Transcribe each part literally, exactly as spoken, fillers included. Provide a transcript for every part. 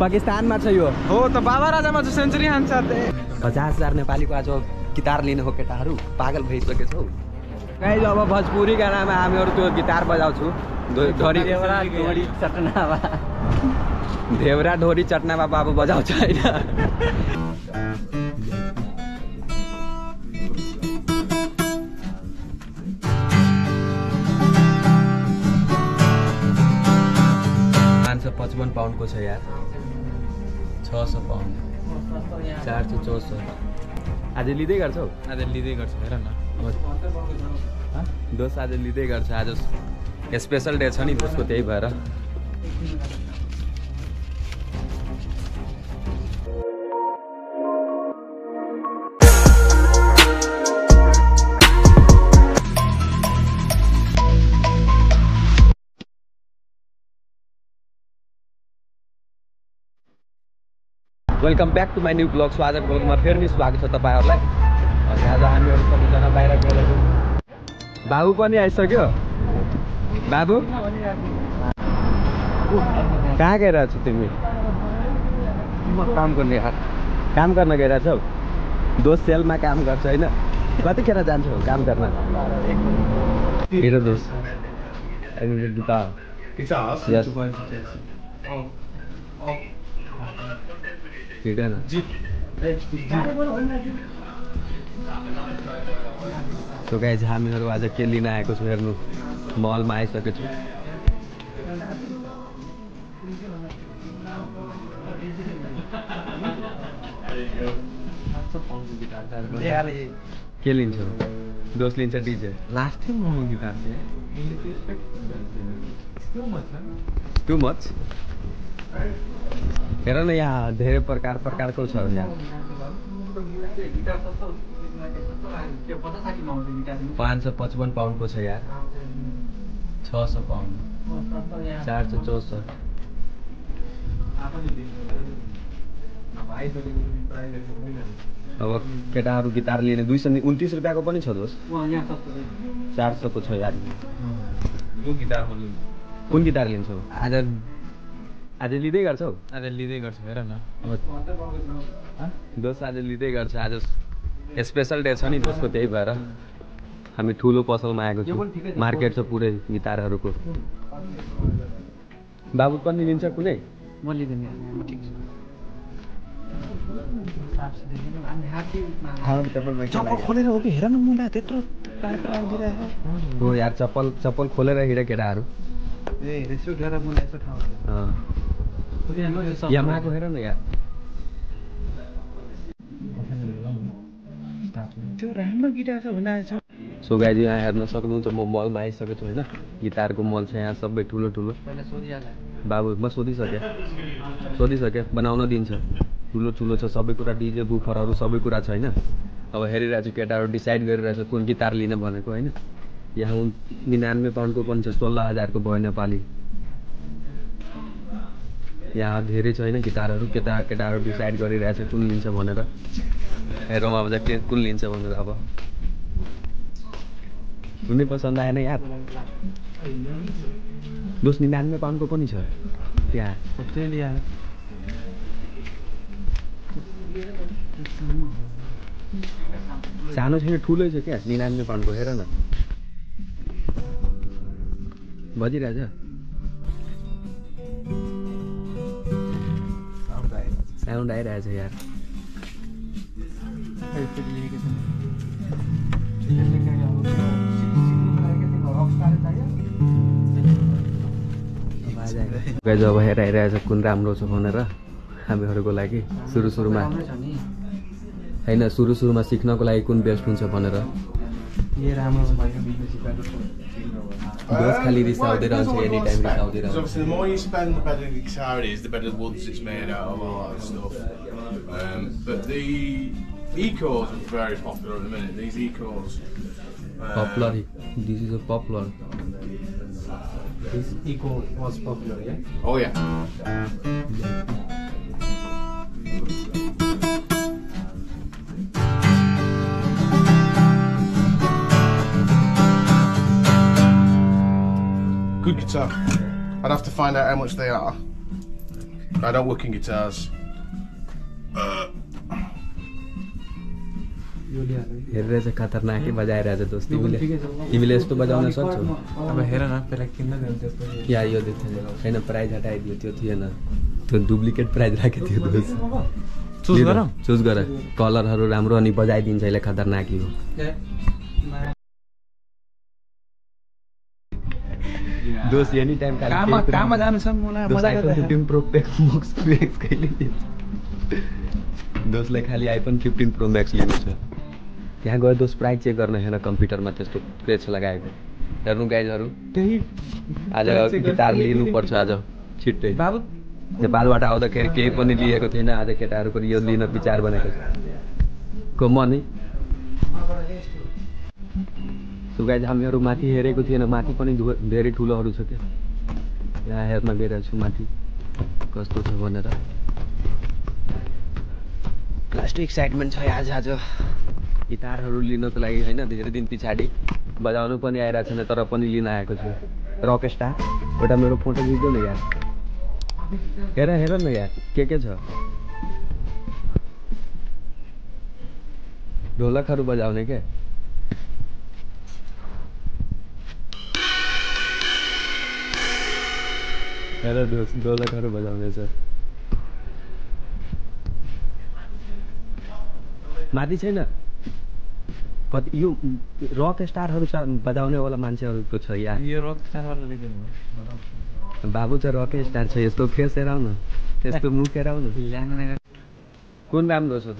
पाकिस्तानमा छ यो हो त बाबा राजामा चाहिँ सेन्चुरी हान्छ पचास हजार नेपालीको आज गिटार लिने हो केटाहरू पागल भइसकेछौ गाइस अब भोजपुरी गानामा हामीहरू त्यो गिटार बजाउँछु ढोरी ढोरी चटनावा देवरा ढोरी चटनावा बाबु बजाउँछ हैन पाँच सौ पचपन पाउन्डको छ यार छ सौ पाउन्ड चार सौ चौसठ आज लिँदै गर्छौ आज लिँदै गर्छु हेर न दोस्त आज लिँदै गर्छ आज स्पेसल डे छ नि दोस्तको त्यही भएर welcome back to my new blog स्वागत ब्लगमा फेरि नि स्वागत छ तपाईँहरूलाई अनि आज हामीहरू सबैजना बाहिर गएर बाबु पनि आइसक्यो बाबु कहाँ गइरहेको छौ तिमी म काम गर्ने यार काम गर्न गइरहेछौ दोस्त सेलमा काम गर्छ होइन कतिखेर जान्छौ काम गर्न हेर दोस्त Yes. So guys, हामीहरू आज के लिन आएको छौँ हेर्नु मलमा आइसकेको छु के लिन्छौ दोस्त लिन्छ डिजे लास्ट टाइम म गिटार टु मच हेर न यहाँ धेरै प्रकार प्रकारको छ यहाँ पाँच सौ पचपन पाउन्डको छ यार छ सौ पाउन्ड चार सौ चौसठ अब केटाहरू गिटार लिने दुई सौ उन्तिस रुपियाँको पनि छ दोस्त चार सौको छ यार कुन गिटार लिन्छौ आज आज लिँदै गर्छौ आज लिँदै गर्छु हेर न दोस्त आज लिँदै गर्छ आज स्पेसल डे छ नि दोस्तको त्यही भएर हामी ठुलो पसलमा आएको छौँ मार्केट छ पुरै गिटारहरूको बाबु पनि लिन्छ कुनै म लिँदैन चप्पल खोलेर हो कि हेर न मुला त्यत्रो हो यार चप्पल चप्पल खोलेर हिँडे केटाहरू ए यसो गरेर मुला यसो ठाउँ यामाहाको हेर न यार त्यो राम्रो गिटार छ भन्दा सो गाइज यहाँ हेर्न सक्नुहुन्छ म मलमा आइसकेको छु होइन गिटारको मल छ यहाँ सबै ठुलो ठुलो बाबु म सोधिसकेँ सोधिसकेँ बनाउन दिन्छ ठुलो ठुलो छ सबै कुरा डिजे बुफरहरू सबै कुरा छ होइन अब हेरिरहेको छु केटाहरू डिसाइड गरिरहेछ कुन गिटार लिन भनेको होइन यहाँ निनानब्बे पाउन्डको पनि छ सोह्र हजारको भयो नेपाली यहाँ धेरै छ होइन गिटारहरू केटा केटाहरू डिसाइड गरिरहेछ कुन लिन्छ भनेर हेरौँ अब चाहिँ कुन लिन्छ भनेर अब कुनै पसन्द आएन यार दोस्त निनानब्बे पाउन्डको पनि छ त्यहाँ सानो छैन ठुलै छ क्या निनानब्बे पाउन्डको हेर न बजिरहेछ साउन्ड आइरहेछ यार जब हेर आइरहेछ कुन राम्रो छ भनेर हामीहरूको लागि सुरु सुरुमा होइन सुरु सुरुमा सिक्नको लागि कुन बेस्ट हुन्छ भनेर दोस्त खाली रिसाउँदै रहन्छ एनी टाइम रिसाउँदै रहन्छ obviously the more you spend the better the guitar is the better woods it's made out of all that stuff um, but the E-chords are very popular at the minute these E-chords uh, popular this is a popular this E-chord was popular yeah oh yeah good guitar. I'd have to find out how much they are. I don't work in guitars. हेरेर चाहिँ खतरनाकै बजाइरहेछ दोस्त तिमीले तिमीले यस्तो बजाउन सक्छौ अब हेर न पहिला किन्न दिनु त्यस्तो या यो देख्दैन छैन प्राइज हटाइदियो त्यो थिएन त्यो डुप्लिकेट प्राइज राखेको थियो दोस्त चुज गरौँ चुज गर कलरहरू राम्रो अनि बजाइदिन्छ अहिले खतरनाकी हो दोस्त एनी टाइम काममा काममा जानु छ मलाई मजा गर्छ फिफ्टिन प्रो म्याक्स मुक्स म्याक्स कहिले दिन्छ दोस्तलाई खालि आइफोन फिफ्टिन प्रो म्याक्स लिनु छ त्यहाँ गएर दोस्त प्राइस चेक गर्न हेर्न कम्प्युटरमा त्यस्तो क्रेच लगाएको हेर्नु गाइजहरू त्यही आज गिटार लिनुपर्छ आज छिट्टै बाबु नेपालबाट आउँदाखेरि केही पनि लिएको थिएन आज केटाहरू पनि यो लिन विचार बनेको छ को म नि सो गाइज हामीहरू माथि हेरेको थिएन माथि पनि धेरै ठुलोहरू छ क्या यहाँ हेर्न गइरहेको छु माथि कस्तो छ भनेर लास्ट एक्साइटमेन्ट छ आज आज गिटारहरू लिनको लागि होइन धेरै दिन पछाडि बजाउनु पनि आइरहेको छैन तर पनि लिन आएको छु रक स्टार एउटा मेरो फोटो खिच्दो न यार हेर हेर न यार के के छ ढोलकहरू बजाउने के हेर दोस्त ढोलकहरू बजाउने छ माथि छैन कति यो रक स्टारहरू छ बजाउनेवाला मान्छेहरूको छ यहाँ यो रक स्टारवाला लिदिनु बाबु चाहिँ रक स्टार छ यस्तो फेस हेराउ न यस्तो मुख हेराउ न कुन राम्रो छ त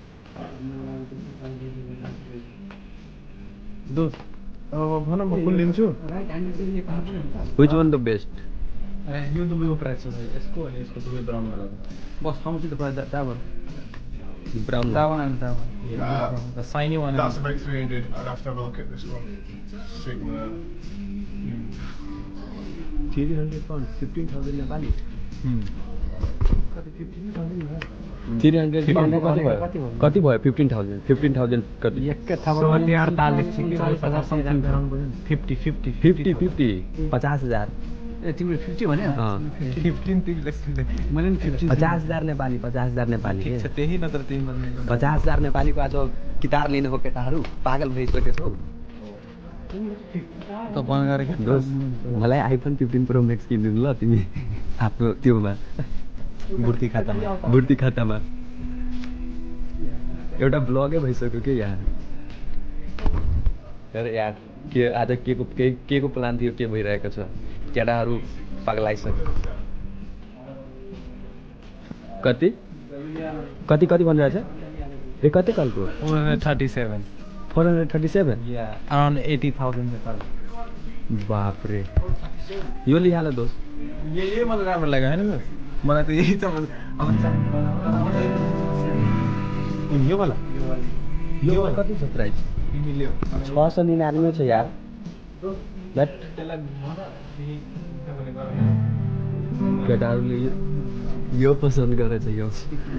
दोस्त अब भन म कुन लिन्छु विच वान द बेस्ट यो दुवैको प्राइस छ यसको अनि यसको दुवै ब्राउन कलर बस how much is the price that that one brown that one and that one Uh, the shiny one That's about three hundred. I'd have to have a look at this one. Sigma. Three hundred pound fifteen thousand नेपाली three hundred pound कति भयो कति भयो fifteen thousand fifteen thousand कति fifty fifty fifty fifty पचास हजार ए तिमीले fifty भन्यो फिफ्टिन तिमीले मैले नि फिफ्टी पचास हजार नेपाली पचास हजार नेपाली ठिक छ त्यही नत्र तिमी पचास हजार नेपालीको आज गिटार लिनु हो केटाहरू पागल भइसकेछौ त बन गरेको दोस्त मलाई आइफोन फिफ्टिन प्रो म्याक्स किनिदिनु ल तिमी आफ्नो त्योमा बुर्ती खातामा बुर्ती खातामा एउटा ब्लगै भइसक्यो कि यहाँ हेर यार के आज के को के के को प्लान थियो के भइरहेको छ केटाहरू पगलाइसक्यो कति कति कति भनिरहेछ ए कति कलको thirty seven four hundred thirty seven around eighty thousand बापरे यो लिहाल दोस्त यही मलाई राम्रो लाग्यो होइन मलाई त यही त यो वाला यो कति छ प्राइस तिमीले छ सौ निनानब्बे छ यार द्याट केटाहरूले यो पसन्द गरेछ यो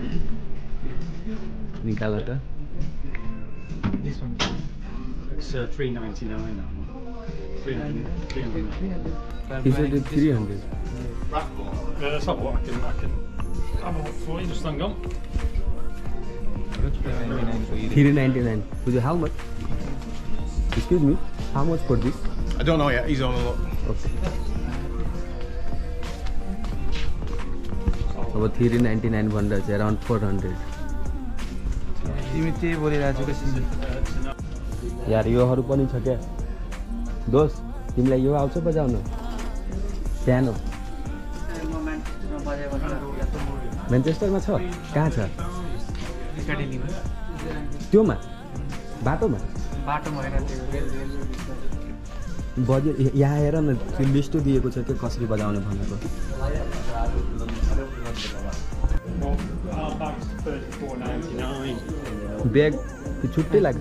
निकाल त This one. It's uh, three ninety nine. Three hundred. He said it's three hundred. Yeah, that's not what I can. I can have a look for you. Just hang on. three ninety-nine. Would you how much? Excuse me. How much for this? I don't know yet. He's on a look. Okay. About three ninety-nine भन्दा चाहिँ around four hundred. तिमी त्यही बोलिरहेको छु यार योहरू पनि छ क्या दोस्त तिमीलाई यो आउँछ बजाउन सानो म्यान्चेस्टरमा छ कहाँ छ त्योमा बाटोमा बजे यहाँ हेर न त्यो लिस्टो दिएको छ त्यो कसरी बजाउने भनेको Our bag's thirty-four ninety-nine. Bag छुट्टै लाग्छ I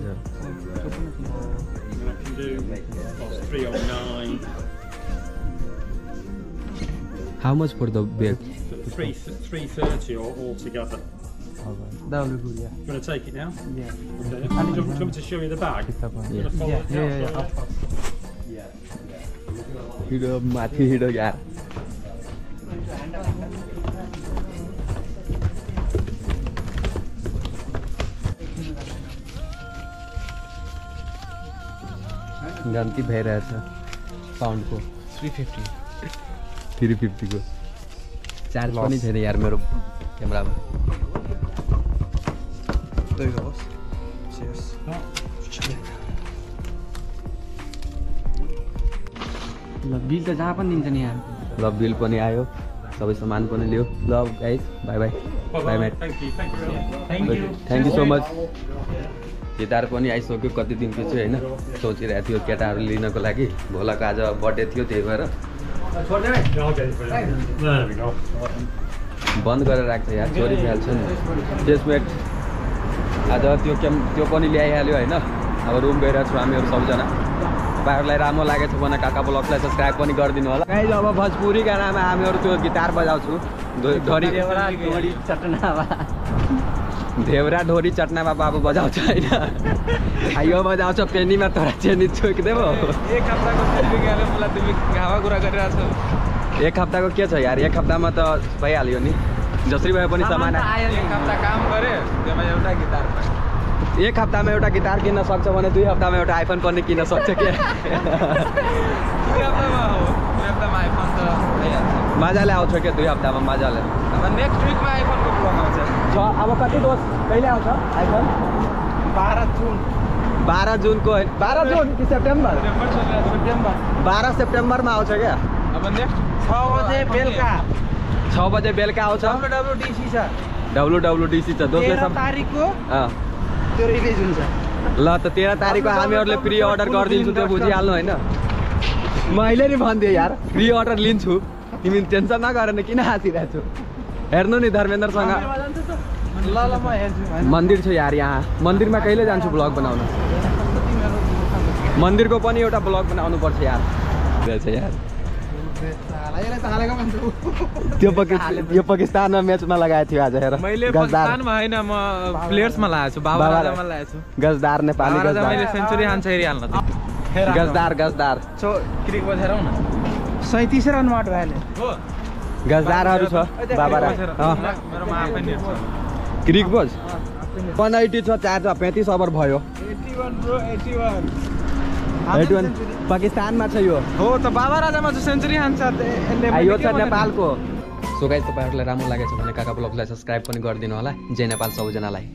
can do three oh nine. How much for the bag? Three three thirty all, all together. That will be good, yeah. You want to take it now? Yeah. Okay. Do you want do you want me to show you the bag? Yeah. You want to follow Yeah, it yeah, out? yeah, of course. हिँडो माथि हिँडो यार गन्ती भइरहेछ साउन्डको three fifty three फिफ्टीको charge पनि छैन यार मेरो क्यामेरामा ल बिल त जहाँ पनि दिन्छ नि यहाँ ल बिल पनि आयो सबै सामान पनि लियो ल guys bye bye bye bye thank you so much guitar पनि आइसक्यो कति दिनको चाहिँ होइन सोचिरहेको थियो केटाहरू लिनको लागि भोलाको आज बर्थडे थियो त्यही भएर बन्द गरेर राख्छ यार चोरी भइहाल्छ नि टेस्टमेट आज त्यो क्याम त्यो पनि ल्याइहाल्यो होइन अब रुम गएर छु हामीहरू सबजना तपाईँहरूलाई राम्रो लागेको छ भने काका ब्लगलाई सब्सक्राइब पनि गरिदिनु होला गाइस अब भोजपुरी गानामा हामीहरू त्यो गिटार बजाउँछु ढोरी चटनावा धेवरा ढोरी चटनामा बाबु बजाउँछ होइन यो बजाउँछ पेनीमा तोरा चेनी चोकिदेऊ एक हप्ताको सेल्फी गएर मलाई तिमी घावा कुरा गरिरहेको छौ एक हप्ताको के छ यार एक हप्तामा त भइहाल्यो नि जसरी भए पनि सामान आयो एक हप्ता काम गरे त्यसमा एउटा गिटार पाएँ एक हप्तामा एउटा गिटार किन्न सक्छ भने दुई हप्तामा एउटा आइफोन पनि किन्न सक्छ के दुई हप्तामा हो दुई हप्तामा आइफोन त भइहाल्छ मजाले आउँछ क्या दुई हप्तामा मजाले अब नेक्स्ट विकमा आइफोनको ब्लग आउँछ छ अब कति दोष कहिले आउँछ आइफोन बाह्र जुन बाह्र जुनको बाह्र जुन कि सेप्टेम्बर सेप्टेम्बर बाह्र सेप्टेम्बरमा आउँछ क्या अब नेक्स्ट छ बजे बेलुका छ बजे बेलुका आउँछ डब्लुडब्लुडिसी छ डब्लुडब्लुडिसी छ दोस्रो तेह्र तारिकको अँ त्यो रिलिज हुन्छ ल त तेह्र तारिकको हामीहरूले प्रि अर्डर गरिदिन्छु त्यो बुझिहाल्नु होइन मैले नि भनिदिएँ यार प्रि अर्डर लिन्छु तिमी टेन्सन नगर न किन हाँसिरहेको छु हेर्नु नि धर्मेन्द्रसँग ल ल म हेर्छु मन्दिर छ यार यहाँ मन्दिरमा कहिले जान्छु ब्लग बनाउन मन्दिरको पनि एउटा ब्लग बनाउनु पर्छ यार रहेछ यार त्यो पाकिस्तान यो पाकिस्तानमा म्याचमा लगाएको थियो आज हेर मैले पाकिस्तानमा हैन म प्लेयर्समा लगाएको छु बाबा राजामा लगाएको छु गजदार नेपाली गजदार मैले सेन्चुरी हान्छ हेरि हाल्न गजदार गजदार सो क्रिक बजेर आउन सैंतीस रन माट भएले हो गजदारहरू छ बाबा राजा मेरोमा आफै नि क्रिक बज वन एटी छ चार छ पैँतिस ओभर भयो इक्यासी ब्रो इक्यासी पाकिस्तानमा छ यो हो त बाबा राजामा चाहिँ सेन्चुरी हान्छ यो छ नेपालको सो गाइस तपाईँहरूलाई राम्रो लागेछ भने काका ब्लगलाई सब्सक्राइब पनि गरिदिनु होला जय नेपाल सबैजनालाई